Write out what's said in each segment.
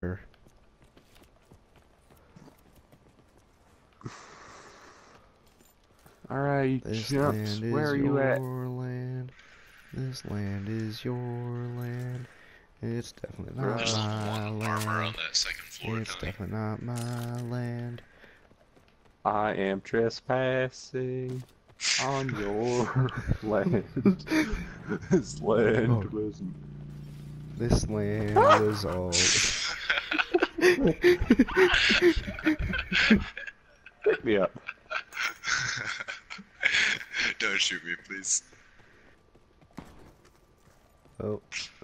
Alright, This jumps. land Where is are you at? your land. This land is your land. It's definitely not There's level my 1 armor on land. that second floor, It's Tony. definitely not my land. I am trespassing on your land. This land was... This land was all... Pick me up. Don't shoot me, please. Oh.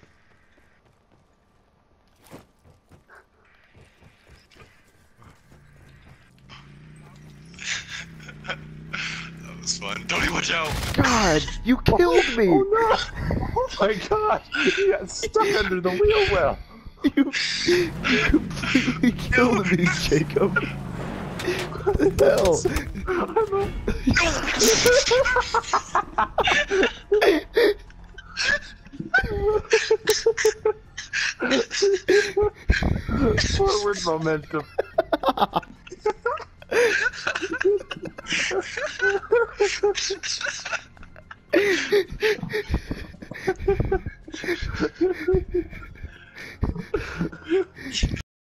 That was fun. Tony, watch out! God, you killed me! Oh no! Oh my god! You got stuck under the wheel well! You completely killed me, Jacob. What the hell? Forward momentum.